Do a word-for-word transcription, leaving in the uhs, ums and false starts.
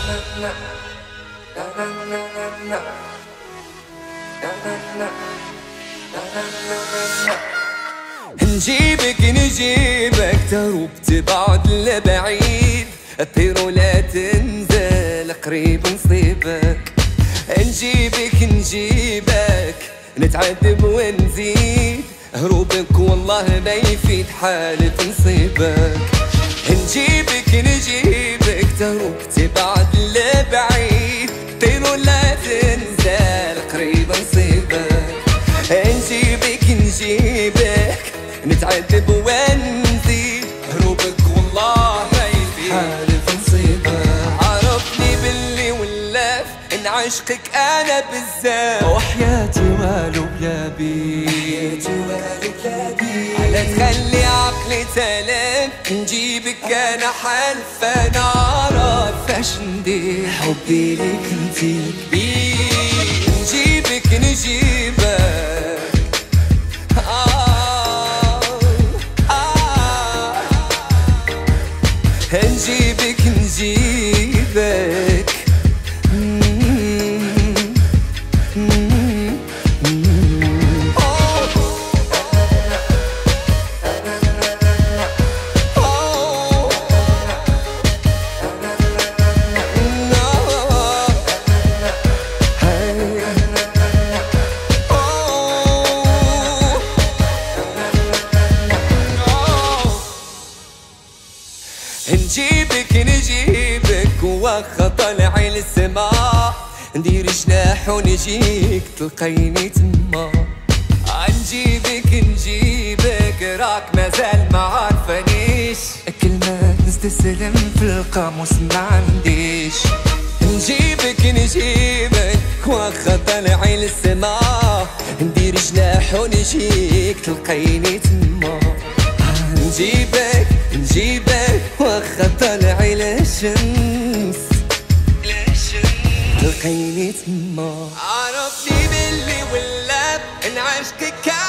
نجيبك نجيبك تروب تبعد لبعيد، اطير ولا تنزل قريب نصيبك. نجيبك نجيبك نتعذب ونزيد، هروبك والله ما يفيد حالة نصيبك. نجيبك نجيبك تروب تبعد لبعيد، اطير ولا تنزل قريب نصيبك. نجيبك نجيبك نتعذب ونزيد، هروبك والله ما يفيد حالة نصيبك. عرفني باللي ولف ان عشقك انا بالذات، وحياتي والو بلابي حياتي والو بلابي. على تخلي عقلي تلف نجيبك انا حلف، انا عارف اش ندير حبي ليك انتي كبير. نجيبك نجيبك نجيبك نجيبك نجيبك نجيبك واخا طالعي للسما، ندير جناح ونجيك تلقيني تما. نجيبك نجيبك راك مازال ما عارفانيش، كلمة نستسلم في القاموس ما عنديش. نجيبك نجيبك واخا طالعي للسما، ندير جناح ونجيك تلقيني تما. نجيبك نجيبك واخا طالعي للشمس تلقيني تما. عرفني باللي ولات ان عشقك